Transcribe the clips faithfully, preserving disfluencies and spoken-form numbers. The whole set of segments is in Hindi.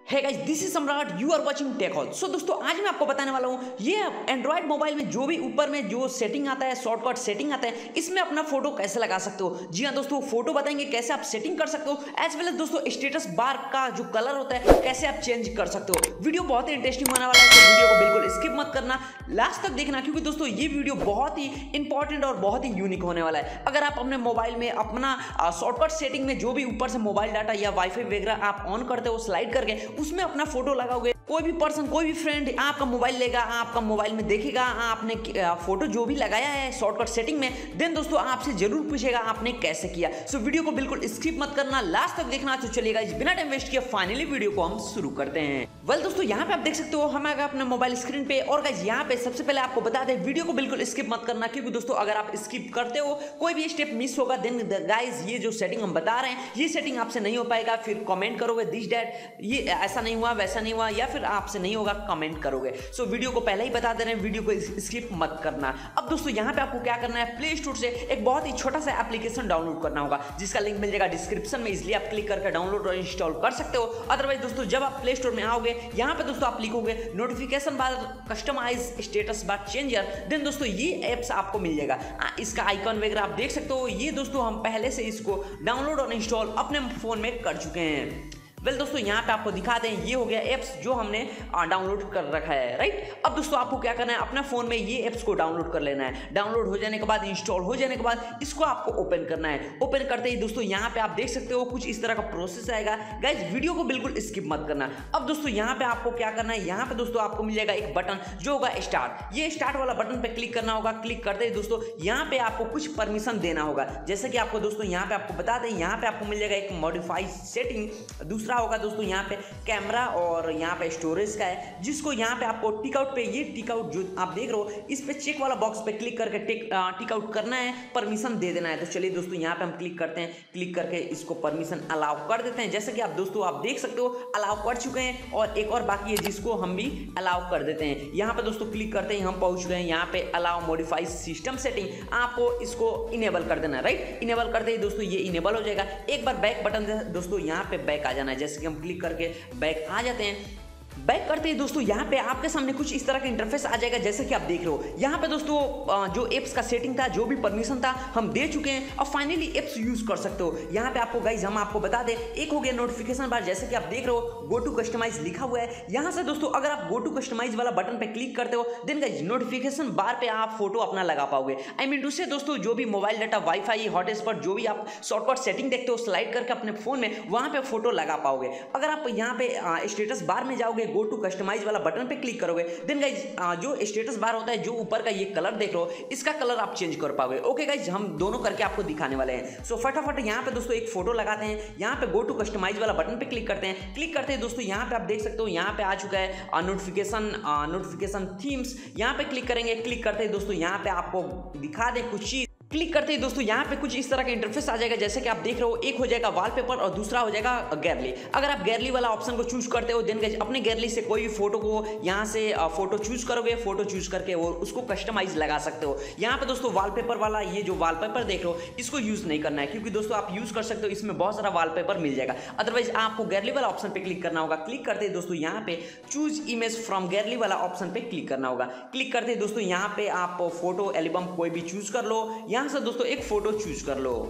है guys, this is Samrat, you are watching tech hall. So दोस्तों, आज मैं आपको बताने वाला हूँ ये एंड्रॉइड मोबाइल में जो भी ऊपर में जो सेटिंग आता है, शॉर्टकट सेटिंग आता है, इसमें अपना फोटो कैसे लगा सकते हो। जी हाँ दोस्तों, फोटो बताएंगे कैसे आप सेटिंग कर सकते हो, एज वेल एज दोस्तों स्टेटस बार का जो कलर होता है कैसे आप चेंज कर सकते हो। वीडियो बहुत ही इंटरेस्टिंग होने वाला है, तो वीडियो को बिल्कुल स्किप मत करना, लास्ट तक देखना, क्योंकि दोस्तों ये वीडियो बहुत ही इंपॉर्टेंट और बहुत ही यूनिक होने वाला है। अगर आप अपने मोबाइल में अपना शॉर्टकट सेटिंग में जो भी ऊपर से मोबाइल डाटा या वाईफाई वगैरह आप ऑन करते हो स्लाइड करके, उसमें अपना फोटो लगाओगे, कोई भी पर्सन कोई भी फ्रेंड आपका मोबाइल लेगा, आपका मोबाइल में देखेगा आपने फोटो जो भी लगाया है शॉर्टकट सेटिंग में, देन दोस्तों आपसे जरूर पूछेगा आपने कैसे किया। सो so, वीडियो को बिल्कुल स्किप मत करना, लास्ट तक देखना। तो चलिएगा, बिना टाइम वेस्ट किए फाइनली वीडियो को हम शुरू करते हैं। वेल well, दोस्तों, यहाँ पे आप देख सकते हो हम आ गए अपने मोबाइल स्क्रीन पे, और गाइस यहाँ पे सबसे पहले आपको बता दें वीडियो को बिल्कुल स्किप मत करना, क्योंकि दोस्तों अगर आप स्किप करते हो कोई भी स्टेप मिस होगा, देन गाइस ये जो सेटिंग हम बता रहे हैं ये सेटिंग आपसे नहीं हो पाएगा। फिर कमेंट करोगे दिस डैट, ये ऐसा नहीं हुआ वैसा नहीं हुआ, या फिर आपसे नहीं होगा कमेंट करोगे। सो so, वीडियो को पहले ही बता दे रहे हैं, वीडियो को स्किप मत करना। अब दोस्तों यहाँ पे आपको क्या करना है, प्ले स्टोर से एक बहुत ही छोटा सा एप्लीकेशन डाउनलोड करना होगा, जिसका लिंक मिल जाएगा डिस्क्रिप्शन में, इसलिए आप क्लिक करके डाउनलोड और इंस्टॉल कर सकते हो। अदरवाइज दोस्तों जब आप प्ले स्टोर में आओगे, यहाँ पे दोस्तों आप लिखोगे notification bar customise status bar changer, then दोस्तों ये एप्स आपको मिल जाएगा। इसका आइकन वगैरह आप देख सकते हो, ये दोस्तों हम पहले से इसको डाउनलोड और इंस्टॉल अपने फोन में कर चुके हैं। वेल well, दोस्तों यहाँ पे आपको दिखा दें, ये हो गया एप्स जो हमने डाउनलोड कर रखा है, राइट। अब दोस्तों आपको क्या करना है, अपने फोन में ये एप्स को डाउनलोड कर लेना है। डाउनलोड हो जाने के बाद, इंस्टॉल हो जाने के बाद इसको आपको ओपन करना है। ओपन करते ही दोस्तों यहाँ पे आप देख सकते हो कुछ इस तरह का प्रोसेस आएगा। गाइज वीडियो को बिल्कुल स्किप मत करना। अब दोस्तों यहाँ पे आपको क्या करना है, यहाँ पे दोस्तों आपको मिल जाएगा एक बटन जो होगा स्टार्ट। ये स्टार्ट वाला बटन पे क्लिक करना होगा। क्लिक करते ही दोस्तों यहाँ पे आपको कुछ परमिशन देना होगा, जैसे कि आपको दोस्तों यहाँ पे आपको बता दें, यहाँ पे आपको मिल जाएगा एक मॉडिफाई सेटिंग। दूसरा होगा दोस्तों यहाँ पे कैमरा, और यहाँ पे स्टोरेज का है, जिसको यहाँ पे आपको टिक आउट पे, ये टिक आउट जो आप देख रहे हो, इस पे चेक वाला बॉक्स पे क्लिक करके टिक टिक आउट करना है, परमिशन दे देना है। तो चलिए दोस्तों यहाँ पे हम क्लिक करते हैं, क्लिक करके इसको परमिशन अलाउ कर देते हैं। जैसे कि आप दोस्तों आप देख सकते हो अलाउ कर चुके हैं, और एक और बाकी है जिसको हम भी अलाउ कर देते हैं। यहाँ पे दोस्तों क्लिक करते ही हम पहुंच गए यहाँ पे अलाउ मॉडिफाई सिस्टम सेटिंग, आपको इसको इनेबल कर देना है, राइट। इनेबल करते ही दोस्तों ये इनेबल हो जाएगा। एक बार बैक बटन दोस्तों यहाँ पे बैक आ जाना है, जैसे कि हम क्लिक करके बैक आ जाते हैं। बैक करते ही दोस्तों यहाँ पे आपके सामने कुछ इस तरह का इंटरफेस आ जाएगा, जैसे कि आप देख रहे हो। यहाँ पे दोस्तों जो एप्स का सेटिंग था, जो भी परमिशन था हम दे चुके हैं, और फाइनली एप्स यूज कर सकते हो। यहाँ पे आपको गाइज हम आपको बता दें, एक हो गया नोटिफिकेशन बार, जैसे कि आप देख रहे हो गो टू कस्टमाइज लिखा हुआ है। यहाँ से दोस्तों अगर आप गो टू कस्टमाइज वाला बटन पे क्लिक करते हो, देन गाइज नोटिफिकेशन बार पे आप फोटो अपना लगा पाओगे। आई मीन टू से दोस्तों जो भी मोबाइल डाटा, वाईफाई, हॉटस्पॉट, जो भी आप शॉर्टकट सेटिंग देखते हो स्लाइड करके अपने फोन में, वहां पे फोटो लगा पाओगे। अगर आप यहाँ पे स्टेटस बार में जाओगे, गो टू कस्टमाइज वाला बटन पे क्लिक करोगे, देन गाइज जो स्टेटस बार होता है, जो ऊपर का ये कलर देख रहे हो, इसका कलर आप चेंज कर पाओगे। ओके गाइज, हम दोनों करके आपको दिखाने वाले हैं। सो फटाफट यहाँ पे दोस्तों एक फोटो लगाते हैं। यहाँ पे गो टू कस्टमाइज वाला बटन पे क्लिक करते हैं। क्लिक करते हैं दोस्तों यहाँ पे आप देख सकते हो, यहाँ पे आ चुका है नोटिफिकेशन नोटिफिकेशन थीम्स। यहाँ पे क्लिक करेंगे। क्लिक करते हैं दोस्तों यहाँ पे आपको दिखा दे कुछ चीज। क्लिक करते ही दोस्तों यहाँ पे कुछ इस तरह का इंटरफेस आ जाएगा, जैसे कि आप देख रहे हो। एक हो जाएगा वॉलपेपर और दूसरा हो जाएगा गैलरी। अगर आप गैलरी वाला ऑप्शन को चूज करते हो, देन अपने गैलरी से कोई भी फोटो को यहाँ से फोटो चूज करोगे, फोटो चूज करके और उसको कस्टमाइज लगा सकते हो। यहाँ पे दोस्तों वॉलपेपर वाला, ये जो वॉलपेपर देख रहे हो, इसको यूज नहीं करना है, क्योंकि दोस्तों आप यूज कर सकते हो, इसमें बहुत सारा वॉलपेपर मिल जाएगा। अदरवाइज आपको गैलरी वाला ऑप्शन पे क्लिक करना होगा। क्लिक करते ही दोस्तों यहाँ पे चूज इमेज फ्रॉम गैलरी वाला ऑप्शन पे क्लिक करना होगा। क्लिक करते ही दोस्तों यहाँ पे आप फोटो एल्बम कोई भी चूज कर लो। यहाँ से दोस्तों एक फोटो चूज कर लो।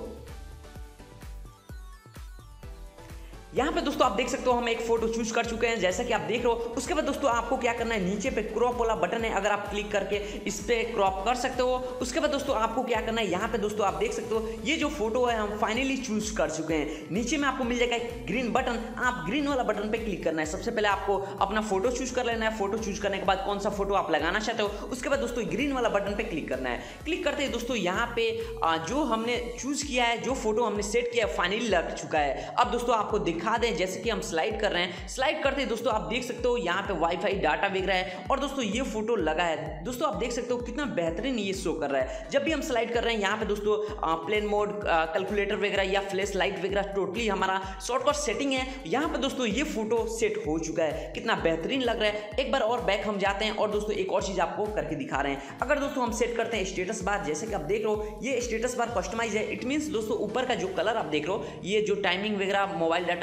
यहाँ पे दोस्तों आप देख सकते हो हम एक फोटो चूज कर चुके हैं, जैसा कि आप देख रहे हो। उसके बाद दोस्तों आपको क्या करना है, नीचे पे क्रॉप वाला बटन है, अगर आप क्लिक करके इस पे क्रॉप कर सकते हो। उसके बाद दोस्तों आपको क्या करना है, यहाँ पे दोस्तों आप देख सकते हो ये जो फोटो है हम फाइनली चूज कर चुके हैं। नीचे में आपको मिल जाएगा एक ग्रीन बटन, आप ग्रीन वाला बटन पे क्लिक करना है। सबसे पहले आपको अपना फोटो चूज कर लेना है। फोटो चूज करने के बाद कौन सा फोटो आप लगाना चाहते हो, उसके बाद दोस्तों ग्रीन वाला बटन पे क्लिक करना है। क्लिक करते ही दोस्तों यहाँ पे जो हमने चूज किया है, जो फोटो हमने सेट किया है, फाइनली लग चुका है। अब दोस्तों आपको दिखा दें, जैसे कि स्लाइड कर रहे हैं। स्लाइड करते हैं दोस्तों आप देख सकते हो यहाँ पे वाईफाई डाटा बिक रहा है, और दोस्तों ये फोटो लगा है। दोस्तों आप देख सकते हो कितना बेहतरीन ये शो कर रहा है। जब भी हम स्लाइड कर रहे हैं यहाँ पे दोस्तों प्लेन मोड, कैलकुलेटर वगैरह या फ्लैश लाइट वगैरह, टोटली हमारा शॉर्टकट सेटिंग है। यहाँ पे दोस्तों ये फोटो सेट हो चुका है, कितना बेहतरीन लग रहा है। एक बार और बैक हम जाते हैं, और दोस्तों एक और चीज आपको करके दिखा रहे हैं। अगर दोस्तों हम सेट करते हैं स्टेटस बार, जैसे कि आप देख रहे हो ये स्टेटस बार कस्टमाइज है। इट मीन्स दोस्तों ऊपर का जो कलर आप देख रहे हो, ये जो टाइमिंग वगैरह मोबाइल डाटा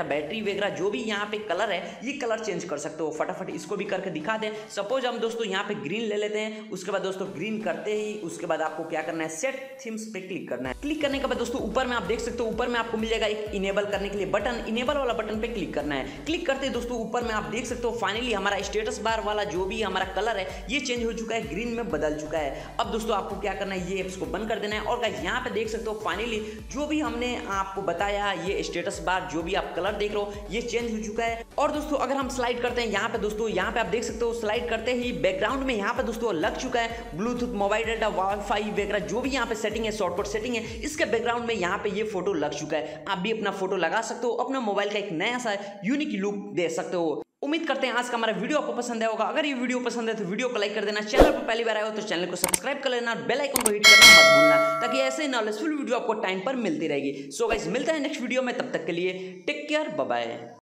बैटरी वगैरह जो भी यहाँ पे कलर है ये कलर चेंज कर सकते हो। फटाफट इसको भी करके दिखा दें। सपोज हम दोस्तों यहाँ पे ग्रीन ले लेते हैं। उसके बाद दोस्तों ग्रीन करते ही उसके बाद आपको क्या करना है, सेट थीम्स पे क्लिक करना है। क्लिक करने के बाद दोस्तों ऊपर में आप देख सकते हो, ऊपर में आपको मिल जाएगा एक इनेबल करने के लिए बटन। इनेबल वाला बटन पे क्लिक करना है। क्लिक करते ही दोस्तों ऊपर में आप देख सकते हो फाइनली हमारा स्टेटस बार वाला जो भी हमारा कलर है ये चेंज हो चुका है, ग्रीन में बदल चुका है। अब दोस्तों आपको क्या करना है, ये एप्स को बंद कर देना है। और गाइस यहाँ पे देख सकते हो फाइनली जो भी हमने आपको बताया ये स्टेटस बार जो भी आप कलर देख रहे हो ये चेंज हो चुका है। और दोस्तों अगर हम स्लाइड करते हैं यहाँ पे दोस्तों, यहाँ पे आप देख सकते हो स्लाइड करते ही बैकग्राउंड में यहाँ पे दोस्तों लग चुका है ब्लूटूथ, मोबाइल डाटा, वाईफाई वगैरह जो भी यहाँ पे सेटिंग है, शॉर्टकट सेटिंग है, इसके बैकग्राउंड में यहाँ पे ये फोटो लग चुका है। आप भी अपना फोटो लगा सकते हो, अपने मोबाइल का एक नया सा यूनिक लुक दे सकते हो। उम्मीद करते हैं आज का हमारा वीडियो आपको पसंद आया होगा। अगर ये वीडियो पसंद है तो वीडियो को लाइक कर देना, चैनल पर पहली बार आए हो तो चैनल को सब्सक्राइब कर लेना, बेल आइकन को हिट करना मत भूलना, ताकि ऐसे नॉलेजफुल वीडियो आपको टाइम पर मिलती रहेगी। सो गाइस मिलते हैं नेक्स्ट वीडियो में, तब तक के लिए टेक केयर, बाय बाय।